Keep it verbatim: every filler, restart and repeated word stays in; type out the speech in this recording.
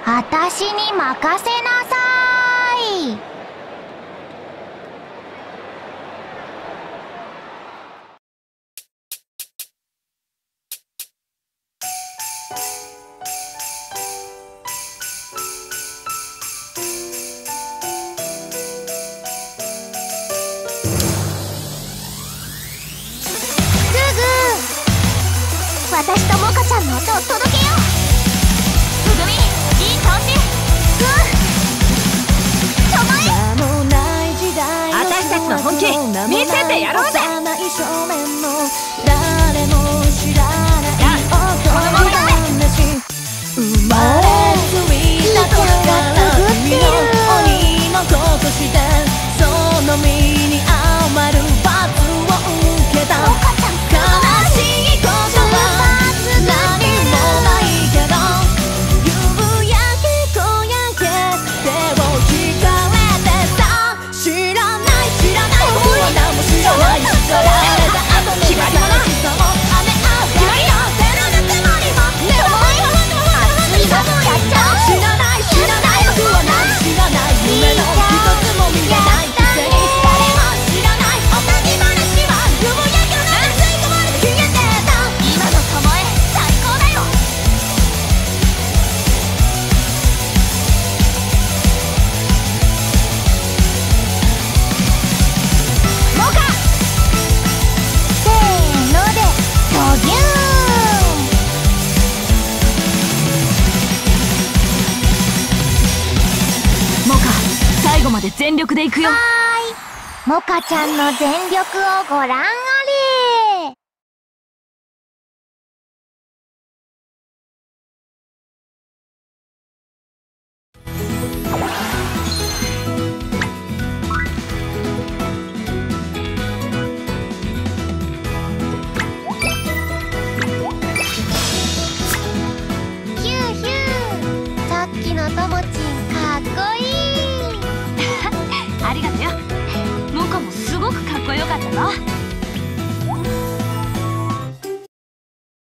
あたしに任せなさい。 私とモカちゃんの音を届けよう。つぐみ、いい調子。うん。たまえ。 私たちの本気見せてやろうぜ。やあ、このままだ。生まれついた時から君の鬼の子としてその身に余る罰を受けた。悲しいことは何もないけど夕焼け小焼け手を引かれてさ。知らない知らない僕は何も知らない。知られた後に決まりもなしさも雨上がりよ手のぬくもりも目を熱いのやっちゃう。知らない知らない僕は何も知らない。夢の一つも見えないくせに誰も知らないおとぎ話は夕焼けの中吸い込まれて消えてた。 今のたまえ最高だよ。モカせーのでドギューン。 モカ、最後まで全力でいくよ。 はーい、モカちゃんの全力をご覧あれ。ヒューヒュー、さっきのともちんかっこいい。 ありがとよ。モカもすごくかっこよかったぞ。